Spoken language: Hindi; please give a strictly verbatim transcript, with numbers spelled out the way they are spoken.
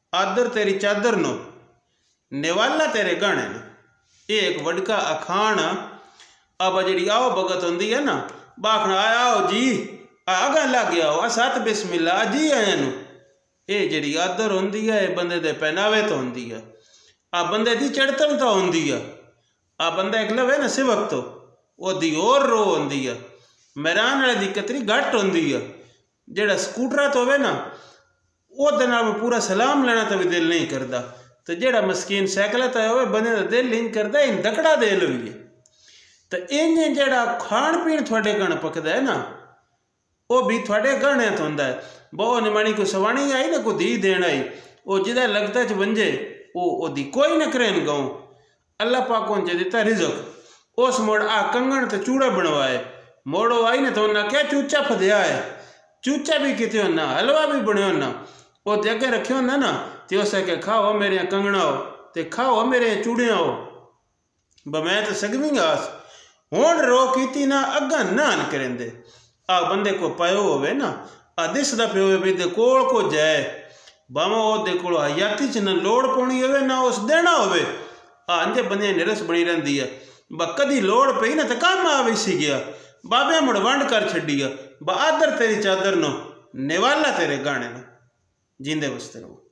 आदर तेरी चादर नो, निवाला तेरे गाने न। ये एक वडका अखान अब जी आओ भगत होंगी है ना, बाखना आया आओ जी आगा लग गया आ सत बिस्मिल्ला जी आया नू। ये जी आदर होंगी है बंदे दे पहनावे तो होंगी है, आ बंदे की चढ़तल तो होंगी है। आ बंदा एक लवे ना सिवक तो ओदी और रो होंगी है। मैरान वाले की कतरी घट होंगी है। जेड़ा स्कूटरा तो होवे ना ओदे नाल पूरा सलाम लेना तो भी दिल नहीं करता, तो जेड़ा मस्कीन सैकल तो होवे बंदे का दिल नहीं करता इन दकड़ा दे लवीए। तो इन्हें जेड़ा खाण पीण थोड़े गण पकदा है ना वो भी थोड़े गण तो होंदा है। बहु निमाणी को सवाणी आई ना को धी देन आई, वो जिदा लगता च वंजे वो ओदी कोई न करेन गाँव। अल्लाह पाक उनसे दिता रिजक, उस मोड़ आ कंगण तो चूड़ा बनवाए, मोड़ो आई ना तो उन्हें क्या चूचा फदया है, चूचा भी किते ना हलवा भी बनो ना, वो अगे रखे ना ना तो उस के खाओ मेरे कंगना हो तो खाओ मेरे चूड़िया हो। ब मैं तो सगवी आस हूँ रो की ना अगा ना करेंदे। आ बंदे को पायो होवे ना आ दिसदा पे होवे भी दे कोल को जाए बामा वो दे कोल हयाती च न लोड़ पानी होवे ना उस देना होवे। आ अंजे बंदे निरस बनी रही है, ब कदी लोड़ पई ना तो काम आवी सी गया बाबे मुड़ वंड कर छड़ी है। ब आदर तेरी चादर नो, निवाला तेरे गाने न। जींदे वसते रहो।